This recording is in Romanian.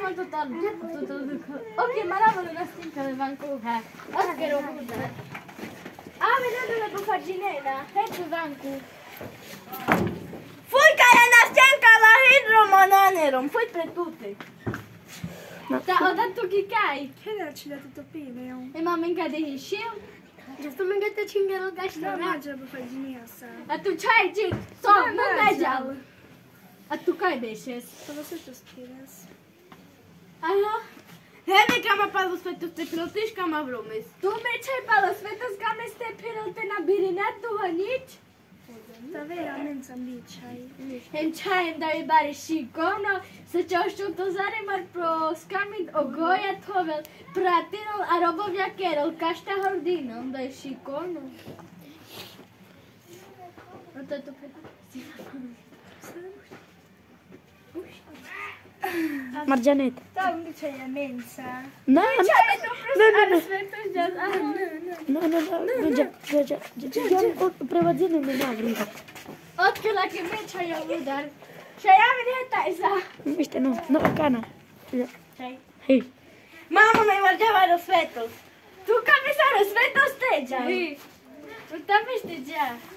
ma total, ok, ma lavoro una stinca del banco, aspero pure. Ah, vedete la tua faginella, ecco banco. Fui care na stinca la hidromonanerom, fui pre tutte. Ho dato che cai. Che ci date topine? E mamma încă de ieșim? Just am găsit cingărul gaști. Da, merge pe faginia asta. Atunci hai, Gig, sau nu mergeam. Atunci hai de ieșes. Folosește spires. Aha. Hede cam apalo svetu ste pilotiš cam avromes. Tu mergeai palo svetu cam ste pilote na birinetu hanici? Da veramente ambicai. Hem čajem da je bare šikono, se čošću to zarimar pro skamit ogoja tovel pratinol a robovja kerol kašta hordinom da je šikono. No to je to pre... Margianetta. Da, unde c'è la mensa? No, prevăzine de n-avem. Otke la ke me čaja udar. Čaja mi neta isa. Miște, nu, cana. Čaj. Hej. Mama me marđava do svetos. Tu kam mi sa do svetos teđa. Tu tam mi steđa.